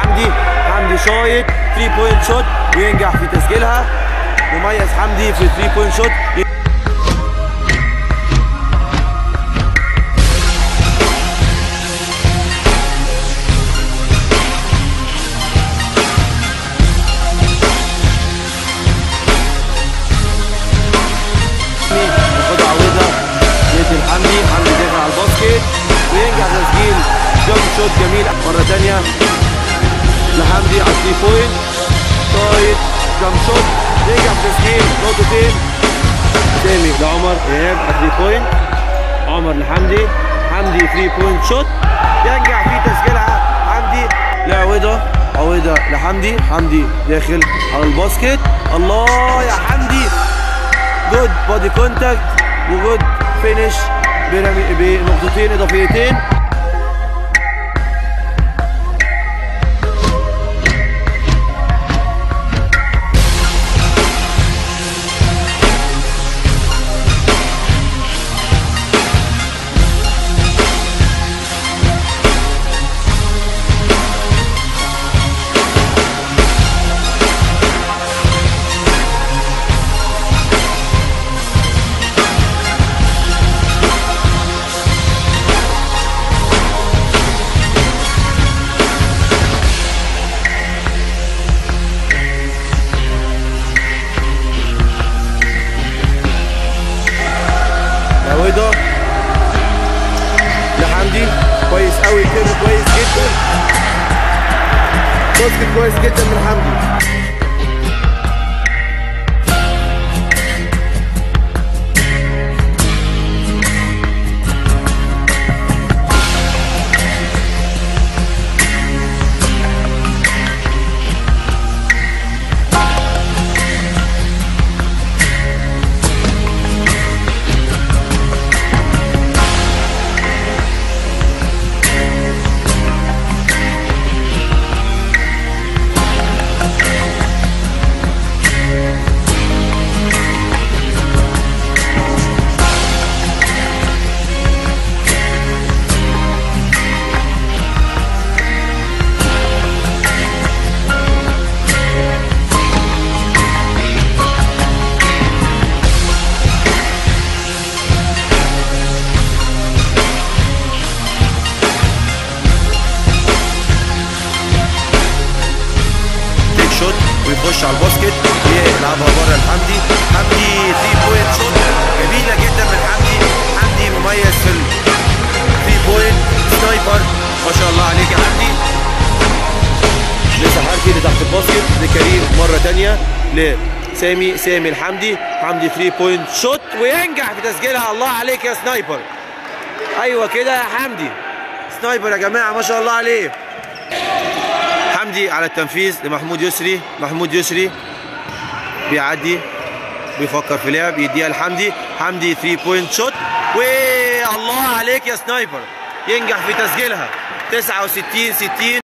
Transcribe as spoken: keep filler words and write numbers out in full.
حمدي. حمدي شايط ثري بوينت شوت وينجح في تسجيلها. مميز حمدي في ثري بوينت شوت. ياخدها عوضة يدي لحمدي. حمدي داخل على الباسكت وينجح تسجيل جامب شوت جميل مرة تانية لحمدي على ثري بوينت. شايط جامب شوت ينجح تسجيل نقطتين. سامي لعمر ايهاب على ثري بوينت. عمر لحمدي. حمدي ثري بوينت شوت ينجح في تسجيلها. حمدي لعوضة. عوضة لحمدي. حمدي داخل على الباسكت. الله يا حمدي. جود بودي كونتاكت وجود فينش بنقطتين اضافيتين. عوضة لحمدي كويس قوي كده. كويس جدا. باسكت كويس جدا من حمدي. شوت ويخش على الباسكت يلعبها بره لحمدي. حمدي ثري بوينت شوت جميله جدا من حمدي. حمدي مميز في ثري بوينت سنايبر ما شاء الله عليك يا حمدي. لسه حركي اللي تحت الباسكت لكريم مره ثانيه لسامي. سامي لحمدي. حمدي ثري بوينت شوت وينجح في تسجيلها. الله عليك يا سنايبر. ايوه كده يا حمدي. سنايبر يا جماعه ما شاء الله عليه. حمدي على التنفيذ لمحمود يسري. محمود يسري بيعدي بيفكر في لعب يديها لحمدي. حمدي ثري بوينت شوت والله عليك يا سنايبر. ينجح في تسجيلها تسعة وستين ستين.